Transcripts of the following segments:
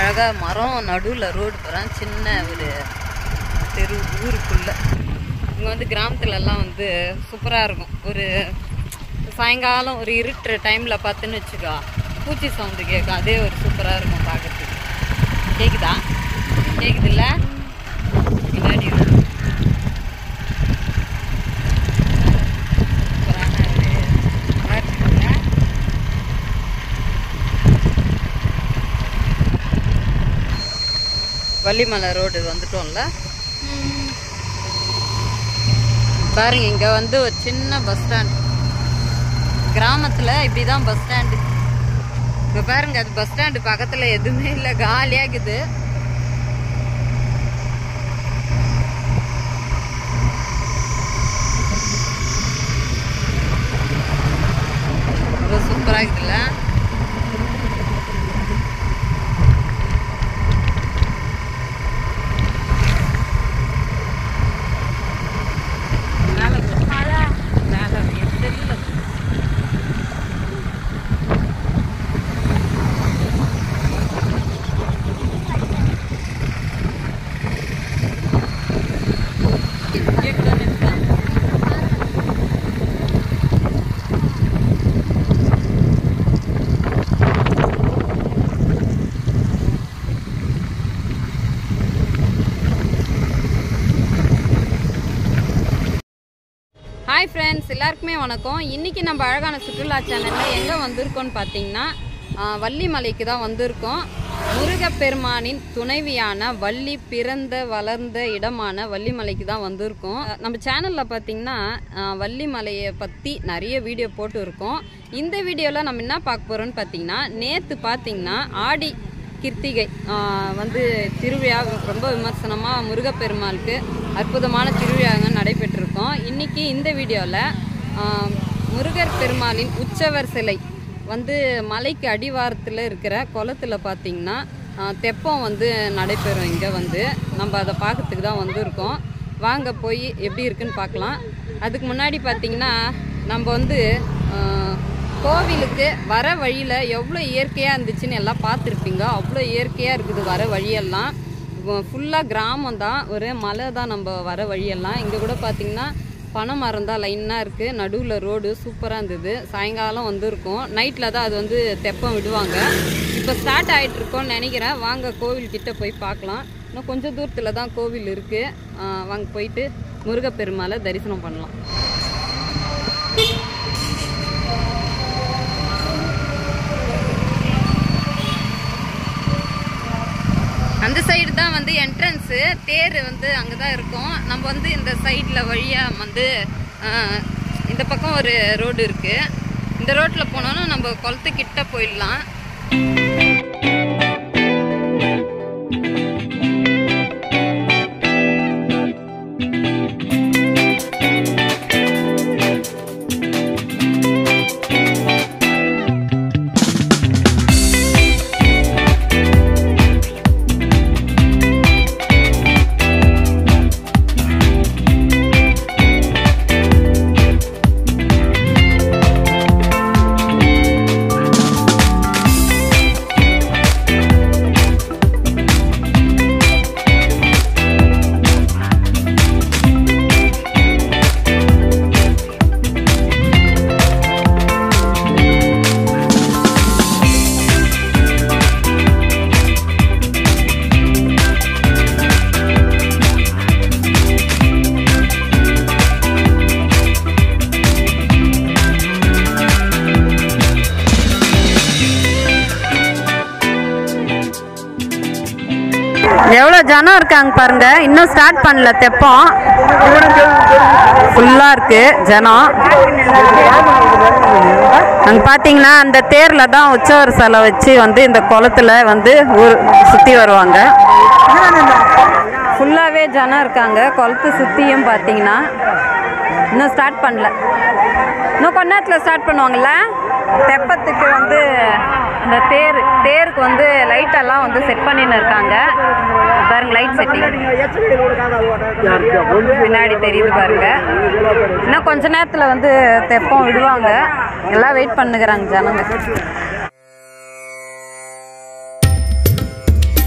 அழகாக மரம் நடுவில் ரோடு போகிறேன். சின்ன ஒரு தெரு ஊருக்குள்ளே. இங்கே வந்து கிராமத்துலலாம் வந்து சூப்பராக இருக்கும். ஒரு சாயங்காலம் ஒரு இருட்டுற டைமில் பார்த்துன்னு வச்சுக்கோ, பூச்சி சவுண்டு கேட்கும். அதே ஒரு சூப்பராக இருக்கும் பார்க்குறதுக்கு. கேட்குதா? கேட்குதுல்ல? பின்னாடி வள்ளிமலை ரோடு வந்துட்டோம்ல. பாருங்க, இங்கே வந்து ஒரு சின்ன பஸ் ஸ்டாண்ட். கிராமத்தில் இப்படி தான் பஸ் ஸ்டாண்டு. இப்போ பாருங்க, அது பஸ் ஸ்டாண்டு பக்கத்தில் எதுவுமே இல்லை, காலியாகுது. ரொம்ப சூப்பராக இருக்குதுல்ல. ஹாய் ஃப்ரெண்ட்ஸ், எல்லாருக்குமே வணக்கம். இன்றைக்கி நம்ம அழகான சுற்றுலா சேனலில் எங்கே வந்திருக்கோன்னு பார்த்தீங்கன்னா, வள்ளிமலைக்கு தான் வந்திருக்கோம். முருகப்பெருமானின் துணைவியான வள்ளி பிறந்த வளர்ந்த இடமான வள்ளிமலைக்கு தான் வந்திருக்கோம். நம்ம சேனலில் பார்த்தீங்கன்னா வள்ளிமலையை பற்றி நிறைய வீடியோ போட்டு இருக்கோம். இந்த வீடியோவில் நம்ம என்ன பார்க்க போகிறோன்னு பார்த்தீங்கன்னா, நேற்று பார்த்தீங்கன்னா ஆடி கிருத்திகை வந்து திருவிழா ரொம்ப விமர்சனமாக முருகப்பெருமாளுக்கு அற்புதமான திருவிழாங்க நடைபெற்றிருக்கோம். இன்றைக்கி இந்த வீடியோவில் முருகர் பெருமாளின் உற்சவர் சிலை வந்து மலைக்கு அடிவாரத்தில் இருக்கிற குளத்தில் பார்த்திங்கன்னா தெப்பம் வந்து நடைபெறும். இங்கே வந்து நம்ம அதை பார்க்கறதுக்கு தான் வந்திருக்கோம். வாங்க போய் எப்படி இருக்குன்னு பார்க்கலாம். அதுக்கு முன்னாடி பார்த்திங்கன்னா நம்ம வந்து கோவிலுக்கு வர வழியில் எவ்வளோ இயற்கையாக இருந்துச்சுன்னு எல்லாம் பார்த்துருப்பீங்க. அவ்வளோ இயற்கையாக இருக்குது வர வழியெல்லாம். ஃபுல்லாக கிராமம் தான், ஒரு மலை தான் நம்ம வர வழியெல்லாம். இங்கே கூட பார்த்திங்கன்னா பனை மரம் தான் லைனாக இருக்குது. நடுவில் ரோடு சூப்பராக இருந்தது. சாயங்காலம் வந்துருக்கும். நைட்டில் தான் அது வந்து தெப்பம் விடுவாங்க. இப்போ ஸ்டார்ட் ஆகிட்டுருக்கோன்னு நினைக்கிறேன். வாங்க கோவில்கிட்ட போய் பார்க்கலாம். இன்னும் கொஞ்சம் தூரத்தில் தான் கோவில் இருக்குது. வாங்க போயிட்டு முருகப்பெருமாளை தரிசனம் பண்ணலாம். அந்த சைடு தான் வந்து என்ட்ரன்ஸு. தேர் வந்து அங்கே தான் இருக்கும். நம்ம வந்து இந்த சைடில் வழியாக வந்து இந்த பக்கம் ஒரு ரோடு இருக்குது. இந்த ரோட்டில் போனோன்னா நம்ம குளத்துக்கிட்ட போயிடலாம். எவ்வளோ ஜனம் இருக்காங்க பாருங்க. இன்னும் ஸ்டார்ட் பண்ணல தெப்பம். ஃபுல்லாக இருக்கு ஜனம். அங்கே பார்த்தீங்கன்னா அந்த தேரில் தான் உற்சவர் சிலை வச்சு வந்து இந்த குளத்துல வந்து ஊர் சுற்றி வருவாங்க. ஃபுல்லாகவே ஜனம் இருக்காங்க. குளத்து சுற்றியும் பார்த்தீங்கன்னா இன்னும் ஸ்டார்ட் பண்ணல. இன்னும் கொஞ்ச நேரத்தில் ஸ்டார்ட் பண்ணுவாங்கள்ல. தெப்பத்துக்கு வந்து அந்த தேருக்கு வந்து லைட்டெல்லாம் வந்து செட் பண்ணின்னு இருக்காங்க பாருங்க. லைட் செட்டிங் பின்னாடி தெரியுது பாருங்க. இன்னும் கொஞ்ச நேரத்தில் வந்து தெப்பம் விடுவாங்க. எல்லாம் வெயிட் பண்ணுகிறாங்க ஜனங்க.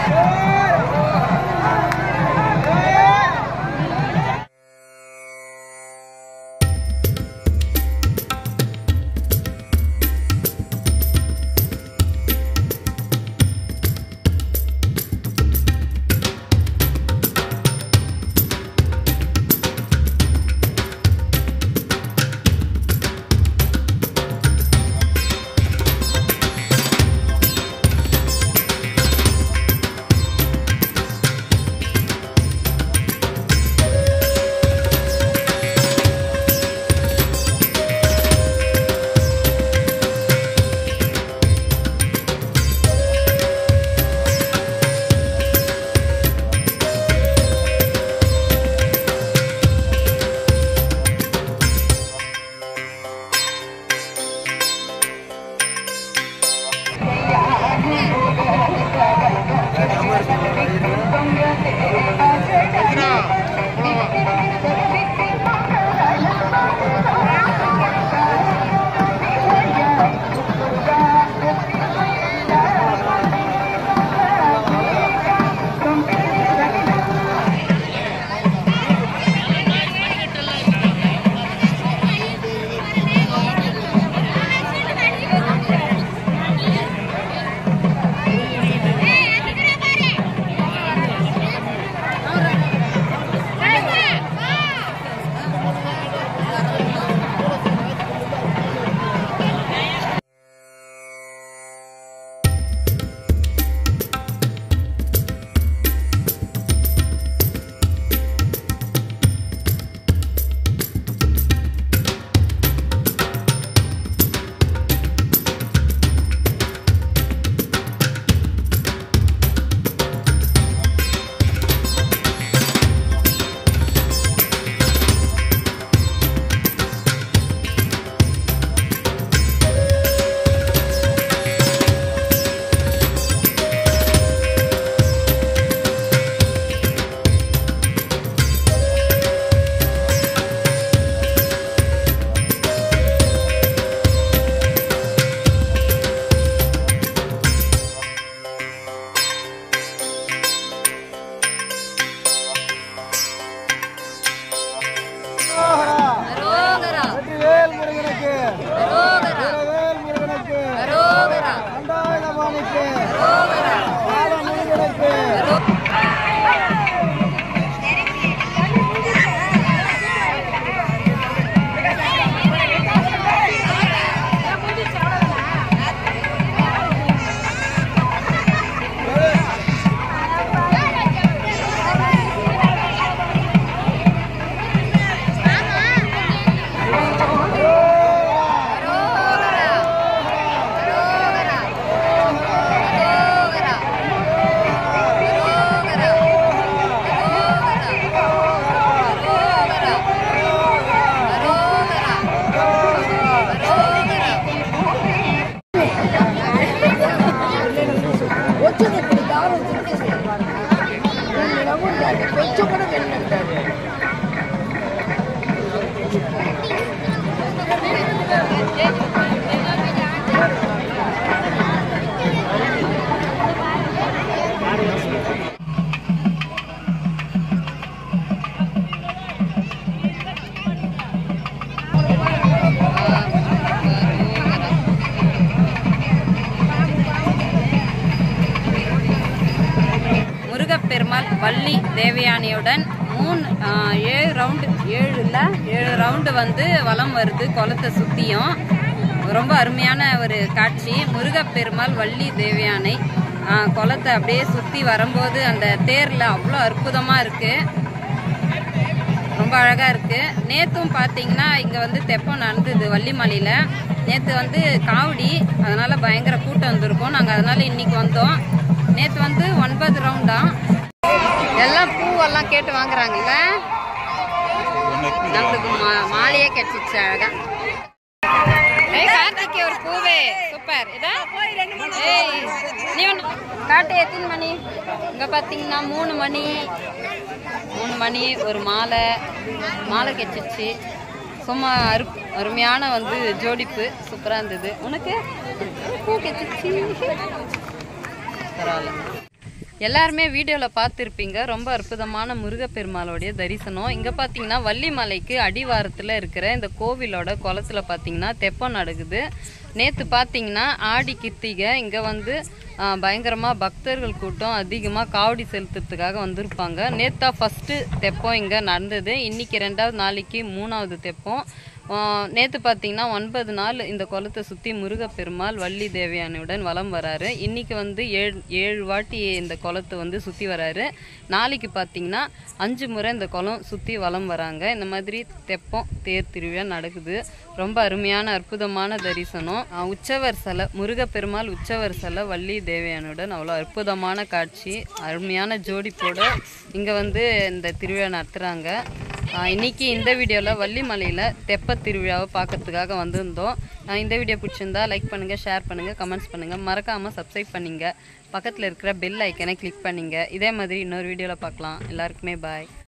பெருமாள் வள்ளி தேவயானியுடன் 7 ரவுண்டு வந்து வலம் வருது குளத்தை சுத்தியும். ரொம்ப அருமையான ஒரு காட்சி. முருகப்பெருமாள் வள்ளி தேவயானை குளத்தை அப்படியே சுத்தி வரும்போது அந்த தேர்ல அவ்வளோ அற்புதமா இருக்கு, ரொம்ப அழகா இருக்கு. நேத்தும் பாத்தீங்கன்னா இங்க வந்து தெப்பம் நடந்தது வள்ளிமலையில. நேத்து வந்து காவடி, அதனால பயங்கர கூட்டம் வந்திருக்கும். நாங்க அதனால இன்னைக்கு வந்தோம். நேத்து வந்து 9 ரவுண்டா. எல்லாம் பூவெல்லாம் கேட்டு வாங்குறாங்கல்ல. நம்மளுக்கு மாலையே கிடைச்சிச்சு அழகா. கார்த்திகே ஒரு பூவே சூப்பர். நீ ஒன்று காட்டு. எத்தனை மணி? இங்க பாத்தீங்கன்னா 3 மணி ஒரு மாலை கிடைச்சிச்சு. சும்மா அருமையான வந்து ஜோடிப்பு சூப்பரா இருந்தது. உனக்கு பூ கிடைச்சிச்சு, பரவாயில்ல. எல்லாருமே வீடியோவில் பார்த்துருப்பீங்க. ரொம்ப அற்புதமான முருகப்பெருமாளுடைய தரிசனம். இங்கே பார்த்தீங்கன்னா வள்ளிமலைக்கு அடிவாரத்தில் இருக்கிற இந்த கோவிலோட குளத்தில் பார்த்தீங்கன்னா தெப்பம் நடக்குது. நேற்று பார்த்தீங்கன்னா ஆடி கிருத்திகை. இங்கே வந்து பயங்கரமாக பக்தர்கள் கூட்டம் அதிகமாக காவடி செலுத்துறதுக்காக வந்திருப்பாங்க. நேற்றா ஃபஸ்ட்டு தெப்பம் இங்கே நடந்தது. இன்றைக்கி 2வது நாளைக்கு 3வது தெப்பம். நேற்று பார்த்தீங்கன்னா 9 நாள் இந்த குளத்தை சுற்றி முருகப்பெருமாள் வள்ளி தேவயானையுடன் வலம் வராரு. இன்றைக்கி வந்து 7 வாட்டி இந்த குளத்தை வந்து சுற்றி வராரு. நாளைக்கு பார்த்தீங்கன்னா 5 முறை இந்த குளம் சுற்றி வலம் வராங்க. இந்த மாதிரி தெப்பம் தேர் திருவிழா நடக்குது. ரொம்ப அருமையான அற்புதமான தரிசனம். உற்சவர் சிலை முருகப்பெருமாள் உற்சவர் சிலை வள்ளி தேவயானுடன் அவ்வளோ அற்புதமான காட்சி. அருமையான ஜோடிப்போட இங்கே வந்து இந்த திருவிழா நடத்துகிறாங்க. இன்றைக்கி இந்த வீடியோவில் வள்ளிமலையில் தெப்ப திருவிழாவை பார்க்கறதுக்காக வந்திருந்தோம். இந்த வீடியோ பிடிச்சிருந்தா லைக் பண்ணுங்கள், ஷேர் பண்ணுங்கள், கமெண்ட்ஸ் பண்ணுங்கள். மறக்காமல் சப்ஸ்கிரைப் பண்ணிங்க. பக்கத்தில் இருக்கிற பெல் ஐக்கனை கிளிக் பண்ணிங்க. இதே மாதிரி இன்னொரு வீடியோவில் பார்க்கலாம். எல்லாருக்குமே பாய்.